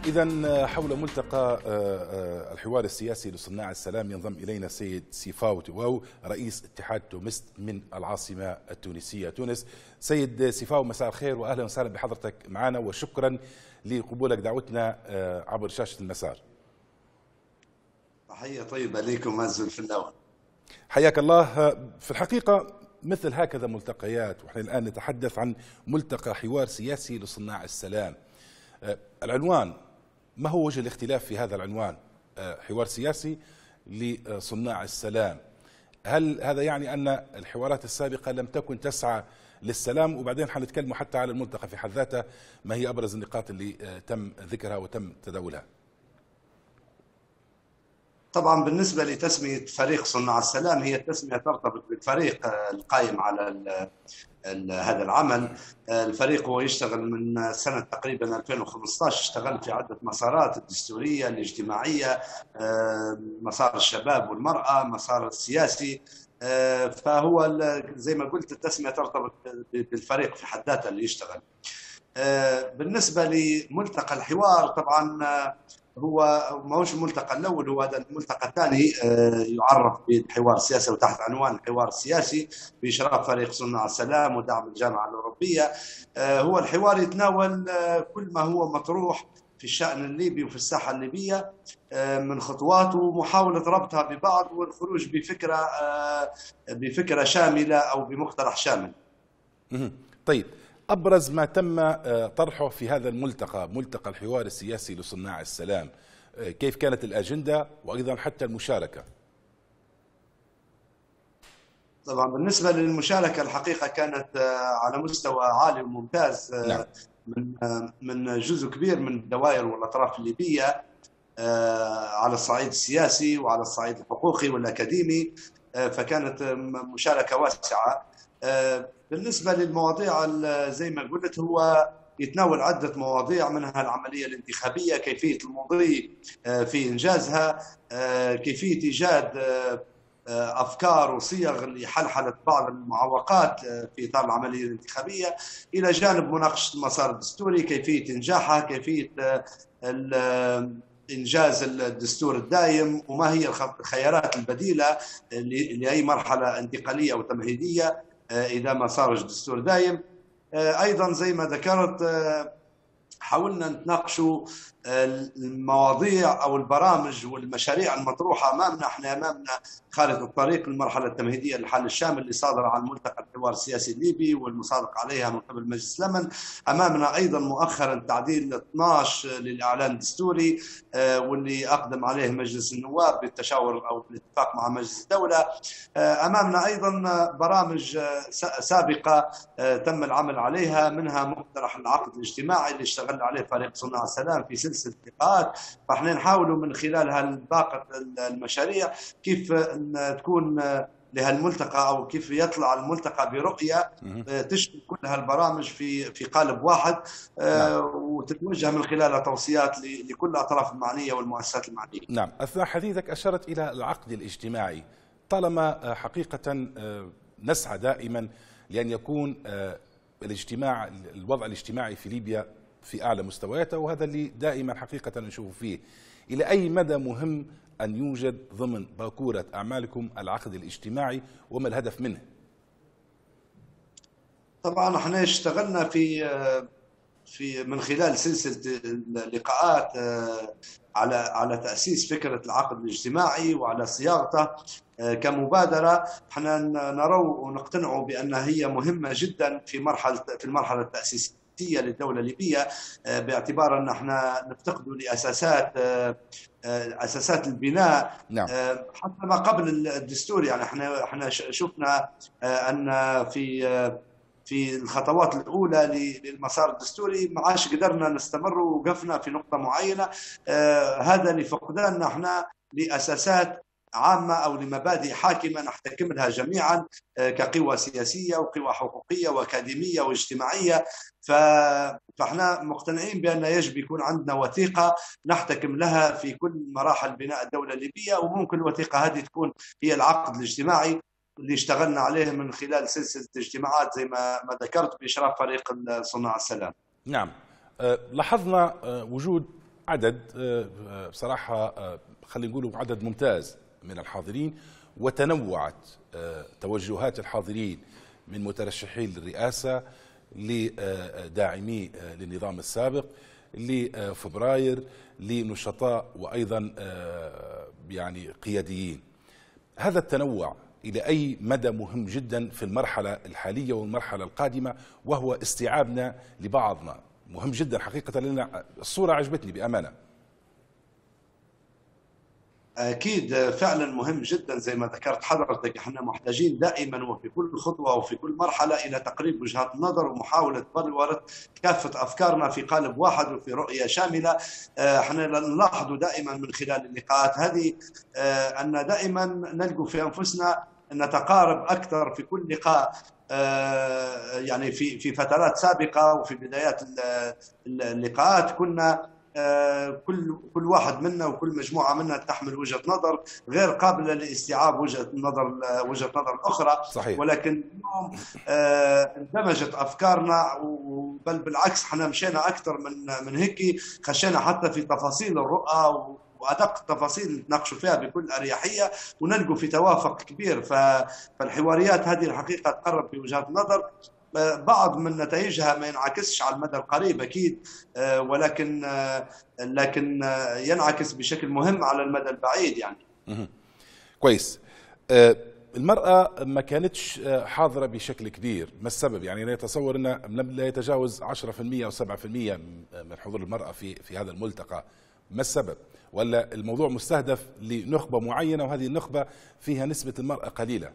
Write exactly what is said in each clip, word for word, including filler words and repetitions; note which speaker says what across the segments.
Speaker 1: إذا حول ملتقى الحوار السياسي لصناع السلام ينضم إلينا السيد سيفاو تواو رئيس اتحاد تومست من العاصمة التونسية تونس. سيد سيفاو، مساء الخير وأهلا وسهلا بحضرتك معنا، وشكرا لقبولك دعوتنا عبر شاشة المسار.
Speaker 2: تحية طيبة لكم أزل في الأول.
Speaker 1: حياك الله. في الحقيقة مثل هكذا ملتقيات، ونحن الآن نتحدث عن ملتقى حوار سياسي لصناع السلام. العنوان، ما هو وجه الاختلاف في هذا العنوان؟ حوار سياسي لصناع السلام، هل هذا يعني أن الحوارات السابقة لم تكن تسعى للسلام؟ وبعدين حنتكلم حتى على الملتقى في حد ذاته، ما هي أبرز النقاط اللي تم ذكرها وتم تداولها؟
Speaker 2: طبعا بالنسبة لتسمية فريق صناع السلام، هي التسمية ترتبط بالفريق القائم على ال ال هذا العمل. الفريق هو يشتغل من سنة تقريبا ألفين وخمسة عشر، اشتغل في عدة مسارات: الدستورية، الاجتماعية، مسار الشباب والمرأة، مسار السياسي. فهو زي ما قلت التسمية ترتبط بالفريق في حد ذاته اللي يشتغل. بالنسبة لملتقى الحوار، طبعا هو ما هوش الملتقى الاول، هو هذا الملتقى الثاني يعرف بالحوار السياسي وتحت عنوان الحوار السياسي باشراف فريق صناع السلام ودعم الجامعه الاوروبيه. هو الحوار يتناول كل ما هو مطروح في الشان الليبي وفي الساحه الليبيه من خطوات ومحاوله ربطها ببعض والخروج بفكره بفكره شامله او بمقترح شامل.
Speaker 1: طيب، أبرز ما تم طرحه في هذا الملتقى، ملتقى الحوار السياسي لصناع السلام، كيف كانت الأجندة وأيضا حتى المشاركة؟
Speaker 2: طبعا بالنسبة للمشاركة الحقيقة كانت على مستوى عالي وممتاز. نعم. من من جزء كبير من الدوائر والأطراف الليبية على الصعيد السياسي وعلى الصعيد الحقوقي والأكاديمي، فكانت مشاركة واسعة. بالنسبة للمواضيع زي ما قلت، هو يتناول عدة مواضيع، منها العملية الانتخابية، كيفية المضي في إنجازها، كيفية إيجاد أفكار وصيغ لحلحلة بعض المعوقات في إطار العملية الانتخابية، إلى جانب مناقشة المسار الدستوري، كيفية إنجاحها، كيفية إنجاز الدستور الدائم، وما هي الخيارات البديلة لأي مرحلة انتقالية أو تمهيدية إذا ما صارش دستور دايم. أيضا زي ما ذكرت حاولنا نتناقشوا المواضيع أو البرامج والمشاريع المطروحة أمامنا. احنا أمامنا خارطة الطريق للمرحلة التمهيدية للحل الشامل اللي صادرة عن ملتقى الحوار السياسي الليبي والمصادق عليها من قبل مجلس الأمن. أمامنا أيضا مؤخرا تعديل اثناعش للإعلان الدستوري واللي أقدم عليه مجلس النواب بالتشاور أو بالاتفاق مع مجلس الدولة. أمامنا أيضا برامج سابقة تم العمل عليها، منها مقترح العقد الاجتماعي اللي اشتغل عليه فريق صناع السلام في سلسلة لقاءات. فاحنا نحاول من خلال هالباقة المشاريع كيف تكون لهالملتقى او كيف يطلع الملتقى برؤيه تشمل كل هالبرامج في في قالب واحد، وتتوجه من خلالها توصيات لكل الاطراف المعنيه والمؤسسات المعنيه.
Speaker 1: نعم، اثناء حديثك اشرت الى العقد الاجتماعي، طالما حقيقه نسعى دائما لان يكون الاجتماع الوضع الاجتماعي في ليبيا في أعلى مستوياته، وهذا اللي دائما حقيقة نشوف فيه. إلى أي مدى مهم أن يوجد ضمن باكورة أعمالكم العقد الاجتماعي وما الهدف منه؟
Speaker 2: طبعا احنا اشتغلنا في في من خلال سلسلة اللقاءات على على تأسيس فكرة العقد الاجتماعي وعلى صياغته كمبادرة. احنا نرى ونقتنع بأنها هي مهمة جدا في مرحلة في المرحلة التأسيسية للدولة الليبية، باعتبار ان احنا نفتقد لاساسات اساسات البناء. نعم. حتى ما قبل الدستور، يعني احنا احنا شفنا ان في في الخطوات الاولى للمسار الدستوري ما عادش قدرنا نستمر ووقفنا في نقطه معينه، هذا لفقداننا احنا لاساسات عامة أو لمبادئ حاكمة نحتكم لها جميعا كقوى سياسية وقوى حقوقية وأكاديمية واجتماعية. فاحنا مقتنعين بأن يجب يكون عندنا وثيقة نحتكم لها في كل مراحل بناء الدولة الليبية، وممكن الوثيقة هذه تكون هي العقد الاجتماعي اللي اشتغلنا عليه من خلال سلسلة اجتماعات زي ما ما ذكرت بإشراف فريق صناع السلام.
Speaker 1: نعم، لاحظنا وجود عدد بصراحة خلينا نقول عدد ممتاز من الحاضرين، وتنوعت توجهات الحاضرين من مترشحين للرئاسة لداعمي للنظام السابق لفبراير لنشطاء وأيضا يعني قياديين. هذا التنوع إلى أي مدى مهم جدا في المرحلة الحالية والمرحلة القادمة، وهو استيعابنا لبعضنا مهم جدا حقيقة، لأن الصورة عجبتني بأمانة.
Speaker 2: أكيد فعلا مهم جدا زي ما ذكرت حضرتك. احنا محتاجين دائما وفي كل خطوة وفي كل مرحلة إلى تقريب وجهات النظر ومحاولة بلورة كافة أفكارنا في قالب واحد وفي رؤية شاملة. احنا نلاحظ دائما من خلال اللقاءات هذه أن دائما نلقوا في أنفسنا أن نتقارب أكثر في كل لقاء. يعني في في فترات سابقة وفي بدايات اللقاءات كنا كل كل واحد منا وكل مجموعه منا تحمل وجهه نظر غير قابله لاستيعاب وجهه نظر وجهه نظر اخرى.
Speaker 1: صحيح.
Speaker 2: ولكن اليوم اندمجت افكارنا، بل بالعكس احنا مشينا اكثر من من هيك، خشينا حتى في تفاصيل الرؤى وادق التفاصيل نتناقشوا فيها بكل اريحيه ونلقوا في توافق كبير. فالحواريات هذه الحقيقه تقرب في وجهات نظر، بعض من نتائجها ما ينعكسش على المدى القريب اكيد، ولكن لكن ينعكس بشكل مهم على المدى البعيد يعني.
Speaker 1: كويس. المرأة ما كانتش حاضرة بشكل كبير، ما السبب؟ يعني لا يتصور أن لا يتجاوز عشرة بالمئة أو سبعة بالمئة من حضور المرأة في في هذا الملتقى، ما السبب؟ ولا الموضوع مستهدف لنخبة معينة وهذه النخبة فيها نسبة المرأة قليلة؟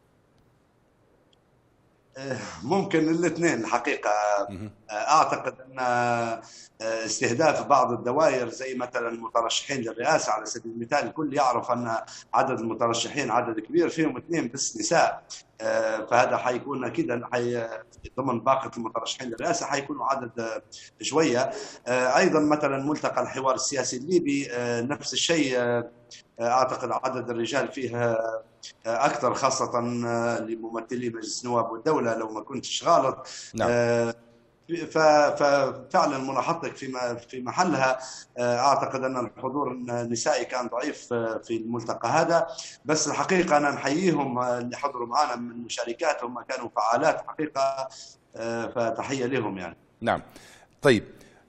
Speaker 2: ممكن الاثنين الحقيقة. أعتقد أن استهداف بعض الدوائر زي مثلا المترشحين للرئاسة على سبيل المثال، الكل يعرف أن عدد المترشحين عدد كبير، فيهم اثنين بس نساء، فهذا حيكون أكيد ضمن باقة المترشحين للرئاسة حيكونوا عدد شوية. أيضا مثلا ملتقى الحوار السياسي الليبي نفس الشيء، أعتقد عدد الرجال فيه أكثر، خاصة لممثلي مجلس النواب والدولة لو ما كنتش غلط.
Speaker 1: نعم.
Speaker 2: ففعلا ملاحظتك في في محلها. اعتقد ان الحضور النسائي كان ضعيف في الملتقى هذا، بس الحقيقه انا نحييهم اللي حضروا معنا من المشاركات، هم كانوا فعالات حقيقه، فتحيه لهم يعني.
Speaker 1: نعم. طيب،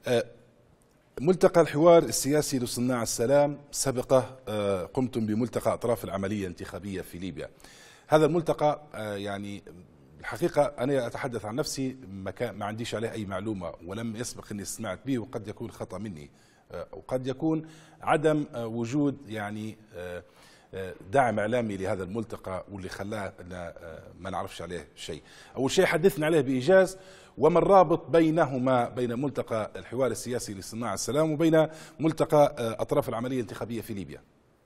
Speaker 1: ملتقى الحوار السياسي لصناع السلام سبقه قمتم بملتقى أطراف العملية الانتخابية في ليبيا. هذا الملتقى يعني الحقيقة أنا أتحدث عن نفسي ما, ما عنديش عليه أي معلومة ولم يسبق أني سمعت به، وقد يكون خطأ مني وقد يكون عدم وجود يعني دعم إعلامي لهذا الملتقى واللي خلاه ما نعرفش عليه شيء. أول شيء حدثنا عليه بإيجاز، وما الرابط بينهما بين ملتقى الحوار السياسي لصناع السلام وبين ملتقى أطراف العملية الانتخابية في ليبيا؟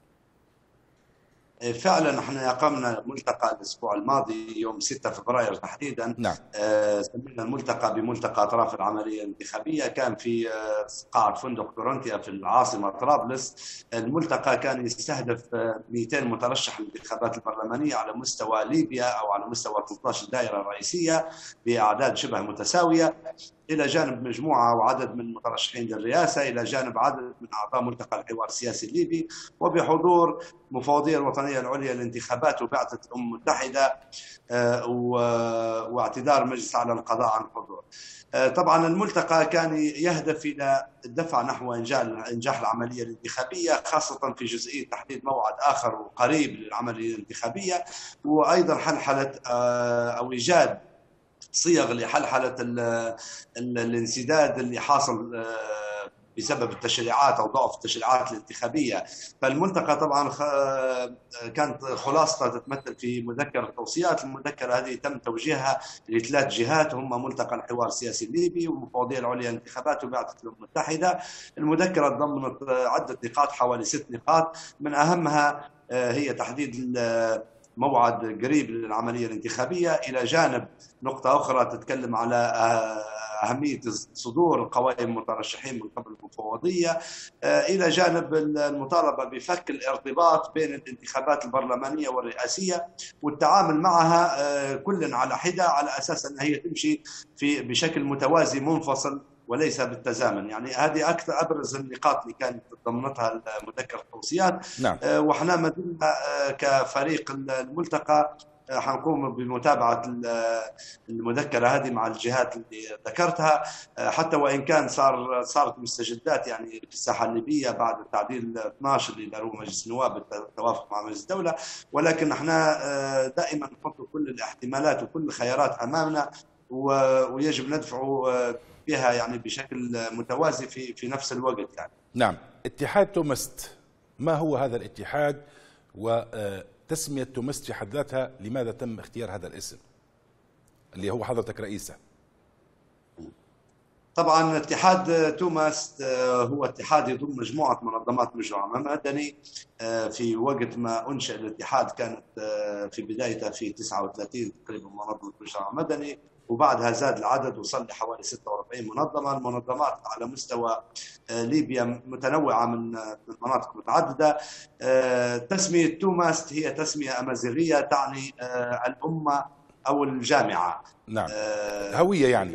Speaker 2: فعلا احنا اقمنا ملتقى الاسبوع الماضي يوم ستة فبراير تحديدا.
Speaker 1: نعم.
Speaker 2: آه سمينا الملتقى بملتقى اطراف العمليه الانتخابيه، كان في آه قاعه فندق كورنثيا في العاصمه طرابلس. الملتقى كان يستهدف آه مئتين مترشح للانتخابات البرلمانيه على مستوى ليبيا او على مستوى ثلاث عشرة دائره رئيسيه باعداد شبه متساويه، إلى جانب مجموعة وعدد من المترشحين للرئاسة، إلى جانب عدد من أعضاء ملتقى الحوار السياسي الليبي، وبحضور مفوضية الوطنية العليا للانتخابات وبعثة الأمم المتحدة واعتذار مجلس أعلى القضاء عن الحضور. طبعا الملتقى كان يهدف إلى الدفع نحو إنجاح العملية الانتخابية، خاصة في جزئية تحديد موعد آخر وقريب للعملية الانتخابية، وأيضا حلحلة أو إيجاد صيغ لحلحلة الانسداد اللي حاصل بسبب التشريعات أو ضعف التشريعات الانتخابية. فالملتقى طبعا كانت خلاصة تتمثل في مذكرة توصيات. المذكرة هذه تم توجيهها لثلاث جهات، هم ملتقى الحوار السياسي الليبي والمفوضية العليا للانتخابات وبعثة الأمم المتحدة. المذكرة ضمنت عدة نقاط، حوالي ست نقاط، من أهمها هي تحديد موعد قريب للعملية الانتخابية، إلى جانب نقطة أخرى تتكلم على أهمية صدور قوائم مترشحين من قبل المفوضية، إلى جانب المطالبة بفك الارتباط بين الانتخابات البرلمانية والرئاسية والتعامل معها كل على حدة، على أساس أن هي تمشي في بشكل متوازي منفصل وليس بالتزامن. يعني هذه اكثر ابرز النقاط اللي كانت ضمنتها مذكره التوصيات.
Speaker 1: نعم.
Speaker 2: وحنا ما زلنا كفريق الملتقى حنقوم بمتابعة المذكرة هذه مع الجهات اللي ذكرتها، حتى وإن كان صار صارت مستجدات يعني في الساحة الليبية بعد التعديل اثناشر اللي داروه مجلس النواب بالتوافق مع مجلس الدولة، ولكن احنا دائما نحط كل الاحتمالات وكل الخيارات أمامنا، ويجب ندفع بها يعني بشكل متوازي في في نفس الوقت يعني.
Speaker 1: نعم. اتحاد تومست، ما هو هذا الاتحاد؟ و تسمية تومست في حد ذاتها لماذا تم اختيار هذا الاسم اللي هو حضرتك رئيسه؟
Speaker 2: طبعا اتحاد تومست هو اتحاد يضم مجموعة منظمات مجتمع مدني. في وقت ما أنشأ الاتحاد كانت في بدايته في تسعة وثلاثين تقريبا منظمة مجتمع مدني، وبعدها زاد العدد وصل لحوالي ستة وأربعين منظمة. المنظمات على مستوى ليبيا متنوعة من مناطق متعددة. تسمية تومست هي تسمية أمازيغية تعني الأمة أو الجامعة.
Speaker 1: نعم. هوية يعني.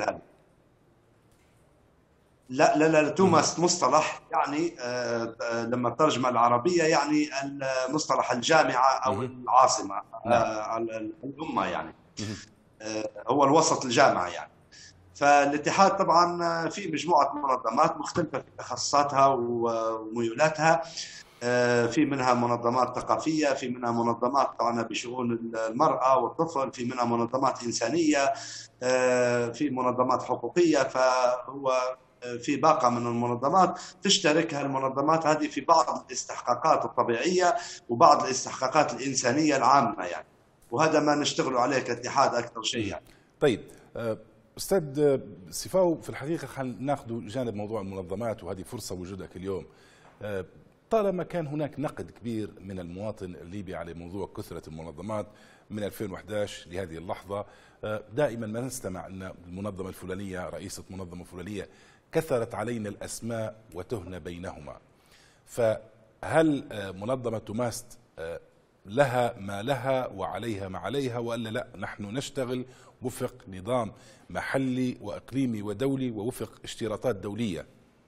Speaker 2: لا لا لا تومست مصطلح يعني لما الترجمة العربية يعني مصطلح الجامعة أو العاصمة. نعم. الأمة يعني هو الوسط الجامعة يعني. فالاتحاد طبعا في مجموعة منظمات مختلفة في تخصصاتها وميولاتها، في منها منظمات ثقافية، في منها منظمات طبعا بشؤون المرأة والطفل، في منها منظمات إنسانية، في منظمات حقوقية. فهو في باقة من المنظمات تشترك المنظمات هذه في بعض الاستحقاقات الطبيعية وبعض الاستحقاقات الإنسانية العامة يعني، وهذا ما نشتغل عليه كاتحاد أكثر شيء يعني.
Speaker 1: طيب أستاذ سيفاو، في الحقيقة خلينا ناخذ جانب موضوع المنظمات، وهذه فرصة وجودك اليوم. طالما كان هناك نقد كبير من المواطن الليبي على موضوع كثرة المنظمات من ألفين وأحد عشر لهذه اللحظة، دائما ما نستمع أن المنظمة الفلانية رئيسة منظمة فلانية، كثرت علينا الأسماء وتهنى بينهما. فهل منظمة تومست لها ما لها وعليها ما عليها، وإلا لا نحن نشتغل وفق نظام محلي وإقليمي ودولي ووفق اشتراطات دولية؟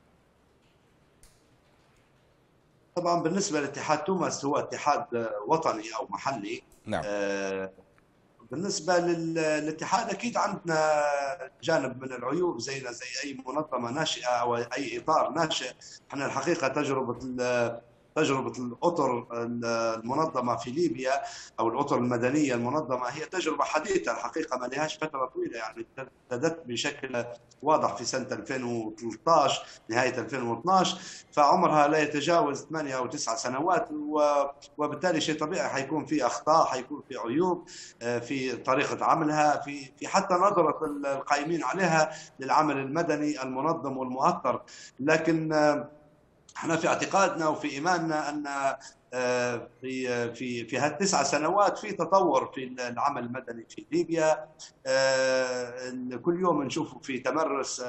Speaker 2: طبعا بالنسبة لاتحاد تومست هو اتحاد وطني أو محلي.
Speaker 1: نعم.
Speaker 2: آه بالنسبة للاتحاد أكيد عندنا جانب من العيوب زينا زي أي منظمة ناشئة أو أي إطار ناشئ. احنا الحقيقة تجربة تجربة الأطر المنظمة في ليبيا أو الأطر المدنية المنظمة هي تجربة حديثة الحقيقة، ما لهاش فترة طويلة يعني. ابتدت بشكل واضح في سنة ألفين وثلاثة عشر نهاية ألفين واثناشر، فعمرها لا يتجاوز ثمانية أو تسعة سنوات، وبالتالي شيء طبيعي حيكون في أخطاء، حيكون في عيوب في طريقة عملها، في في حتى نظرة القائمين عليها للعمل المدني المنظم والمؤثر. لكن احنا في اعتقادنا وفي ايماننا ان في في في هالتسع سنوات في تطور في العمل المدني في ليبيا. كل يوم نشوفه في تمرس،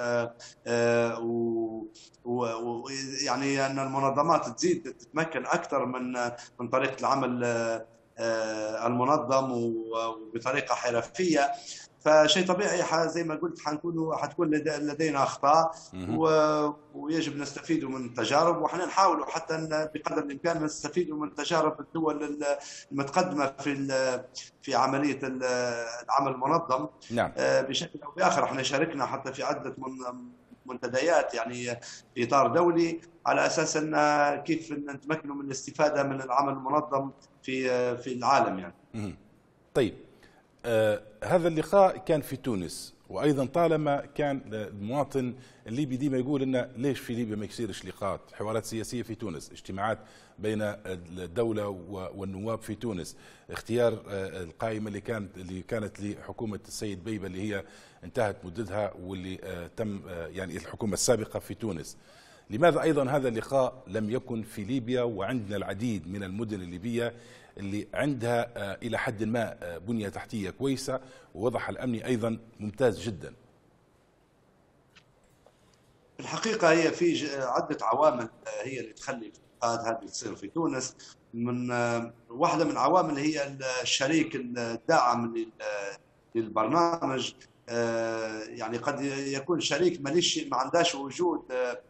Speaker 2: ويعني ان المنظمات تزيد تتمكن اكثر من من طريقه العمل المنظم وبطريقه حرفيه. فشيء طبيعي زي ما قلت حنكون حتكون لدينا اخطاء، ويجب نستفيد من التجارب، وحنا نحاول حتى بقدر الامكان نستفيد من تجارب الدول المتقدمه في في عمليه العمل المنظم.
Speaker 1: نعم.
Speaker 2: بشكل او باخر احنا شاركنا حتى في عده منتديات يعني في اطار دولي على اساس ان كيف نتمكنوا من الاستفاده من العمل المنظم في في العالم يعني.
Speaker 1: طيب، آه هذا اللقاء كان في تونس، وايضا طالما كان المواطن الليبي ديما يقول لنا ليش في ليبيا ما يصيرش لقاءات حوارات سياسيه في تونس، اجتماعات بين الدوله والنواب في تونس، اختيار آه القائمه اللي كانت اللي كانت لحكومه السيد بيبه اللي هي انتهت مدتها، واللي آه تم آه يعني الحكومه السابقه في تونس. لماذا ايضا هذا اللقاء لم يكن في ليبيا، وعندنا العديد من المدن الليبيه اللي عندها إلى حد ما بنية تحتية كويسة ووضعها الأمني أيضا ممتاز جدا؟
Speaker 2: الحقيقة هي في عدة عوامل هي اللي تخلي هذه تصير في تونس. من واحدة من العوامل هي الشريك الداعم للبرنامج يعني قد يكون شريك ماليش ما عندهاش وجود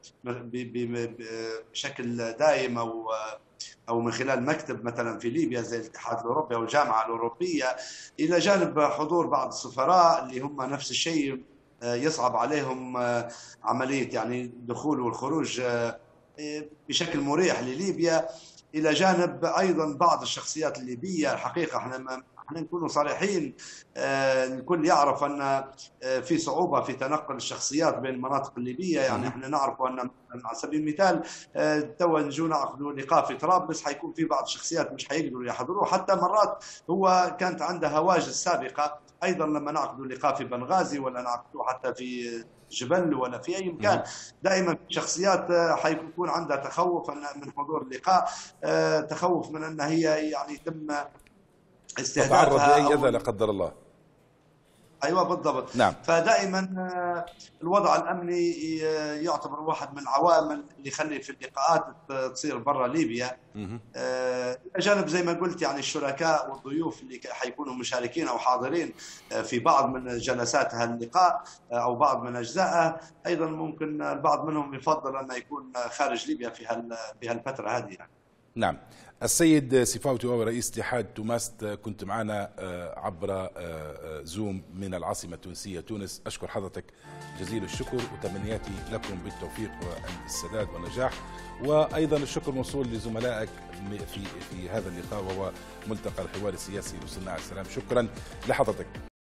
Speaker 2: بشكل دائم او او من خلال مكتب مثلا في ليبيا زي الاتحاد الاوروبي او الجامعه الاوروبيه، الى جانب حضور بعض السفراء اللي هم نفس الشيء يصعب عليهم عمليه يعني الدخول والخروج بشكل مريح لليبيا، الى جانب ايضا بعض الشخصيات الليبيه. الحقيقه احنا احنا نكونوا صريحين، الكل يعرف ان في صعوبه في تنقل الشخصيات بين المناطق الليبيه، يعني احنا نعرف ان على سبيل المثال توا نجوا نعقدوا لقاء في طرابلس حيكون في بعض الشخصيات مش حيقدروا يحضروا، حتى مرات هو كانت عنده هواجس سابقه. ايضا لما نعقدوا لقاء في بنغازي ولا نعقدوا حتى في جبل ولا في اي مكان، دائما في شخصيات حيكون عندها تخوف من حضور اللقاء، تخوف من ان هي يعني يتم استهدافها
Speaker 1: تتعرض لاي اذى لا قدر الله.
Speaker 2: ايوه بالضبط.
Speaker 1: نعم.
Speaker 2: فدائما الوضع الامني يعتبر واحد من العوامل اللي يخلي في اللقاءات تصير برا ليبيا. الى جانب زي ما قلت يعني الشركاء والضيوف اللي حيكونوا مشاركين او حاضرين في بعض من جلسات هاللقاء او بعض من اجزائه، ايضا ممكن البعض منهم يفضل انه يكون خارج ليبيا في في هالفتره هذه يعني.
Speaker 1: نعم. السيد سيفاو تواوي رئيس اتحاد توماست كنت معنا عبر زوم من العاصمة التونسية تونس. أشكر حضرتك جزيل الشكر وتمنياتي لكم بالتوفيق والسداد والنجاح، وأيضا الشكر موصول لزملائك في في هذا اللقاء وهو ملتقى الحوار السياسي لصناع السلام. شكرا لحضرتك.